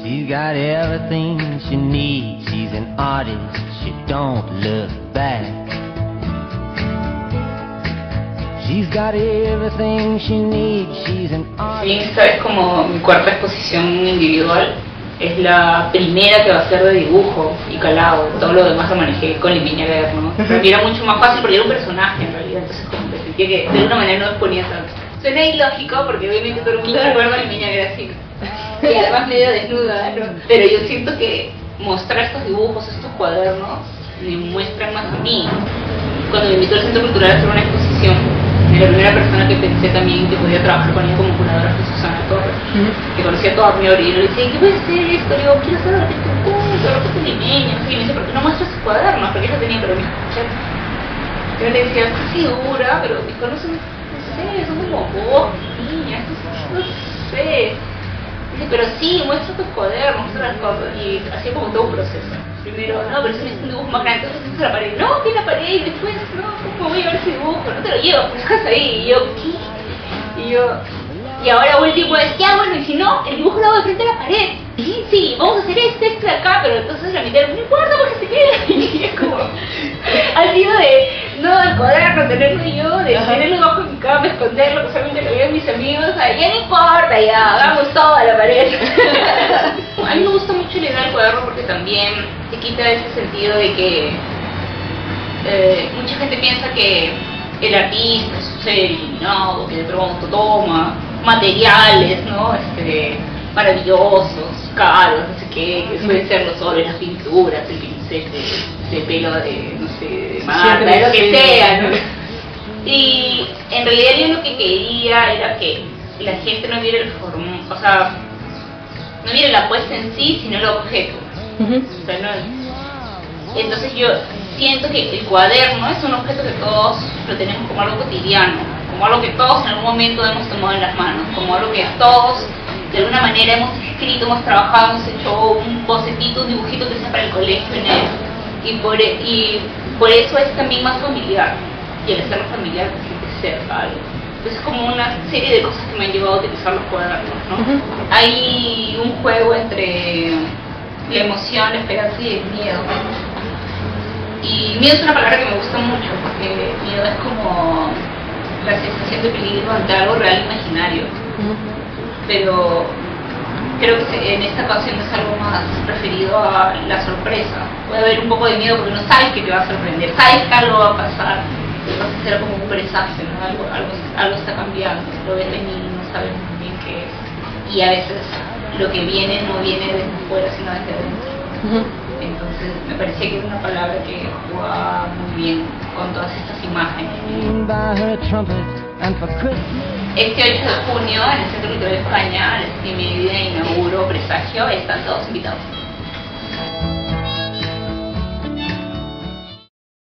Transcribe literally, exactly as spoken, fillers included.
She's got everything she needs. She's an artist, she don't look back. She's got everything she needs. She's an Sí, esta es como mi cuarta exposición individual. Es la primera que va a ser de dibujo y calado. Todo lo demás lo manejé con Limiña Guerra, ¿no? Para mí era mucho más fácil porque era un personaje en realidad. Entonces como que sentía que de alguna manera no me ponía tanto. Suena ilógico porque obviamente todo el mundo recuerda a Limiña Guerra así. Y además medio desnuda, ¿no? Pero yo siento que mostrar estos dibujos, estos cuadernos, me muestran más a mí. Cuando me invitó al Centro Cultural a hacer una exposición, la primera persona que pensé también que podía trabajar con ella como curadora fue Susana Torres, uh-huh. que conocía toda mi orilla, y le decía, ¿qué puede ser esto? Le digo, quiero hacer arte tu punto, lo que es limeña, y me dice, ¿por qué no muestras sus cuadernos? Porque ella tenía, pero me escuché. Yo le decía, estoy segura, pero mis cuadernos son, no sé, son como vos, niña, no sé. Dice, pero sí, muestra tus cuadernos, muestra las cosas, y hacía como todo un proceso. Primero, no, pero eso es un dibujo más grande, entonces se la pared, no, que la pared, y después, no, ¿cómo voy a ver ese dibujo? No te lo llevo, pues dejas ahí, y yo, ¿qué? Y yo, y ahora último es, ya bueno, y si no, el dibujo lo hago de frente a la pared, sí, sí, vamos a hacer este, este de acá, pero entonces la mitad, no importa porque se queda, y es como, ha sido de, no, el cuaderno, tenerlo yo, de tenerlo bajo mi cama, esconderlo, que solamente lo vean mis amigos, o sea, ya no importa, ya, hagamos todo a la pared. A mí me gusta mucho la idea del cuaderno porque también te quita ese sentido de que eh, mucha gente piensa que el artista es un ser iluminado, que de pronto toma materiales, ¿no? Este, maravillosos, caros, no sé qué, que suelen ser los óleos, las pinturas, el pincel de, de pelo de, no sé, de Marta, de lo que sea, ¿no? Y en realidad yo lo que quería era que la gente no viera el formato, o sea, no viera la puesta en sí, sino el objeto. Uh-huh. O sea, no, entonces yo siento que el cuaderno es un objeto que todos lo tenemos como algo cotidiano, como algo que todos en algún momento hemos tomado en las manos, como algo que todos de alguna manera hemos escrito, hemos trabajado, hemos hecho un bocetito, un dibujito que sea para el colegio en él, y por, y por eso es también más familiar, y al estar familiar te sientes cerca algo. Es como una serie de cosas que me han llevado a utilizar los cuadernos, ¿no? Uh-huh. Hay un juego entre la emoción, la esperanza y el miedo. Y miedo es una palabra que me gusta mucho, porque miedo es como la sensación de peligro ante algo real imaginario. Uh-huh. Pero creo que en esta ocasión es algo más referido a la sorpresa. Puede haber un poco de miedo porque no sabes que te va a sorprender, sabes que algo va a pasar. Entonces era como un presagio, ¿no? Algo, algo, algo está cambiando, lo ves venir y no sabes muy bien qué es. Y a veces lo que viene no viene desde afuera, sino desde adentro. Uh-huh. Entonces me parecía que era una palabra que jugaba muy bien con todas estas imágenes. Este ocho de junio, en el Centro Cultural de España, a las siete y media inauguro Presagio, están todos invitados.